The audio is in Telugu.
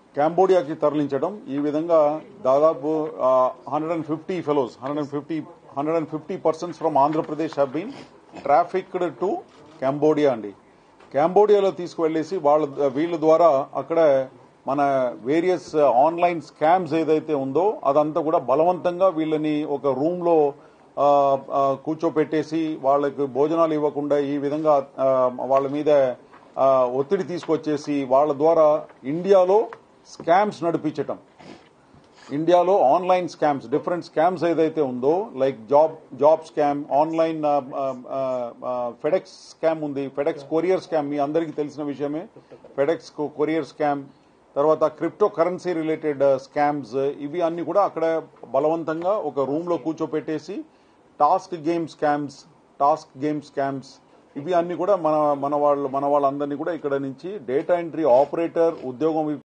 కాంబోడియాకి తరలించడం. ఈ విధంగా దాదాపు 150 fellows 150 persons from Andhra Pradesh have been trafficked to Cambodia అండి. కాంబోడియాలో తీసుకువెళ్లేసి వీళ్ళ ద్వారా అక్కడ మన వేరియస్ ఆన్లైన్ స్కామ్స్ ఏదైతే ఉందో అదంతా కూడా బలవంతంగా వీళ్ళని ఒక రూమ్ లో కూర్చోపెట్టేసి వాళ్ళకి భోజనాలు ఇవ్వకుండా ఈ విధంగా వాళ్ళ మీద ఒత్తిడి తీసుకొచ్చేసి వాళ్ళ ద్వారా ఇండియాలో స్కామ్స్ నడిపించటం. ఇండియాలో ఆన్లైన్ స్కామ్స్, డిఫరెంట్ స్కామ్స్ ఏదైతే ఉందో like job scam, online FedEx scam ఉంది, ఫెడెక్స్ కొరియర్ స్కామ్ మీ అందరికీ తెలిసిన విషయమే. ఫెడెక్స్ కొరియర్ స్కామ్, తర్వాత క్రిప్టో కరెన్సీ రిలేటెడ్ స్కామ్స్, ఇవి అన్ని కూడా అక్కడ బలవంతంగా ఒక రూమ్ లో కూర్చోపెట్టేసి టాస్క్ గేమ్ స్కామ్స్ ఇవి అన్ని కూడా మన వాళ్ళందరినీ కూడా ఇక్కడ నుంచి డేటా ఎంట్రీ ఆపరేటర్ ఉద్యోగం